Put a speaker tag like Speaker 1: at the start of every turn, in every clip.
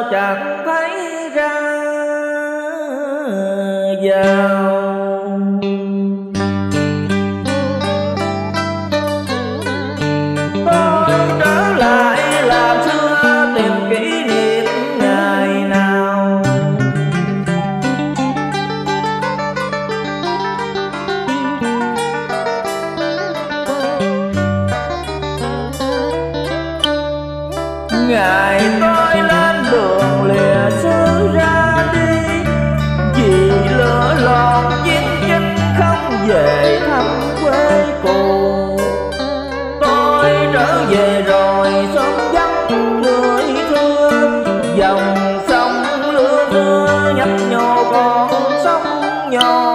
Speaker 1: chẳng thấy ra vào. Tôi trở lại làm xưa tìm kỷ niệm ngày nào. Ngày tôi lên đường lìa xứ ra đi, vì lửa lòn chiến tranh không về thăm quê cũ. Tôi trở về rồi xóm vắng người thương, dòng sông lưa thưa nhấp nhô con sông nhỏ.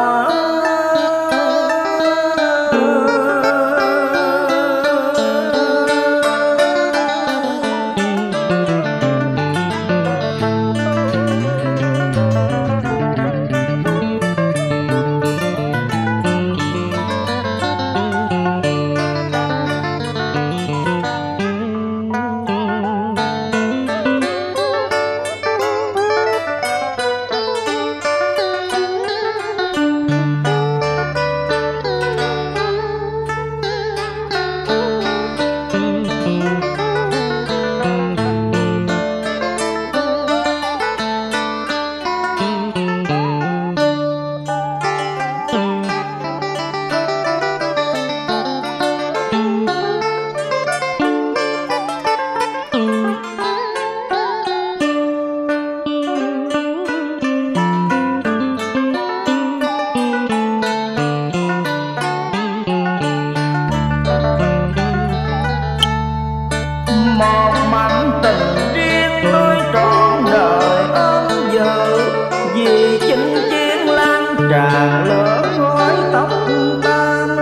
Speaker 1: Một mảnh tình riêng tôi trọn đời ôm giữ, vì chinh chiến lan tràn lửa khói tóc tam.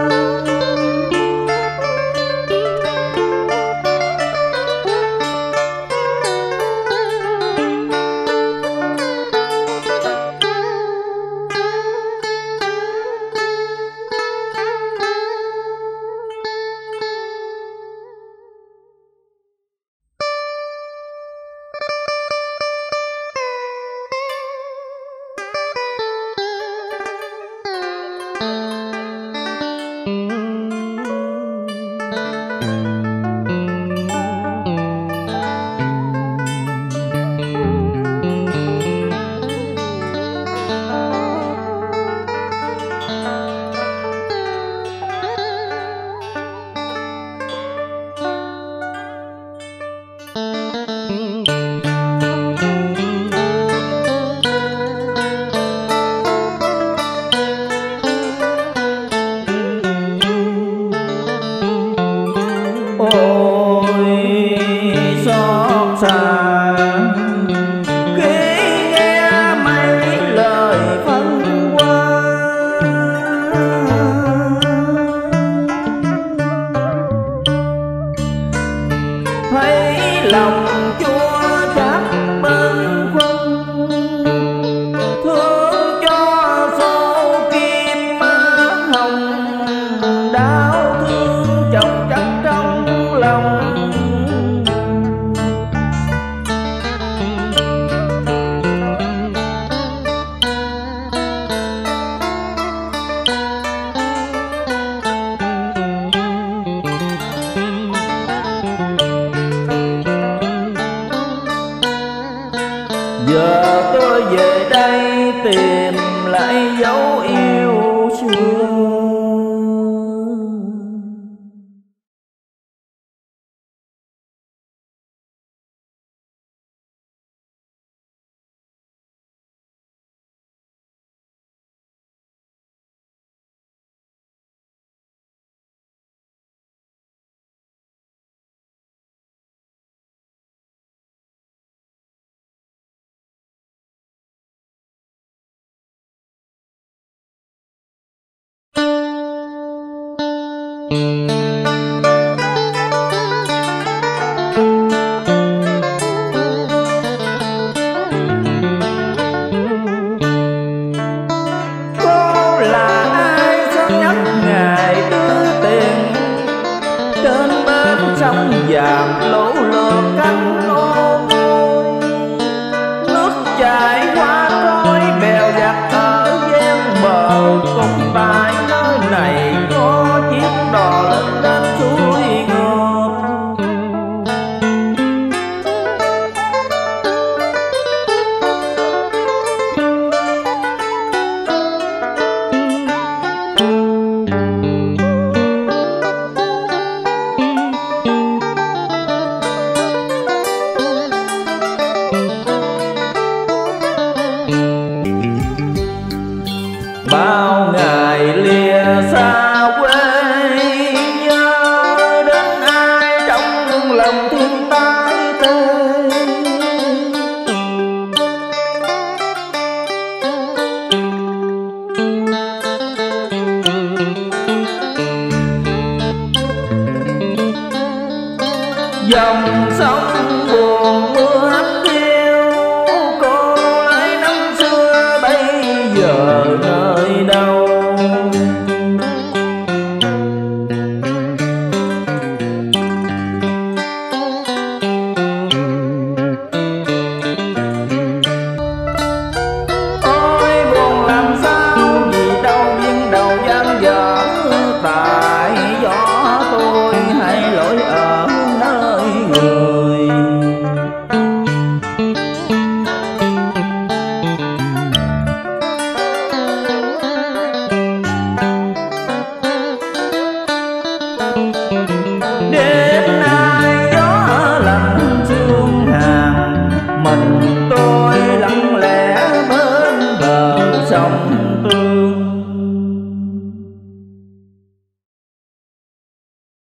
Speaker 1: Ôi xót xa khi nghe mấy lời phân qua, thấy lòng chua chát bên khuâng, thương cho số kim hồng, đau thương chồng chất trong lòng. Giờ tôi về đây tìm lại dấu yêu xưa. sông vàm lũ lượt cánh ô môi. dòng sông buồn mưa hắt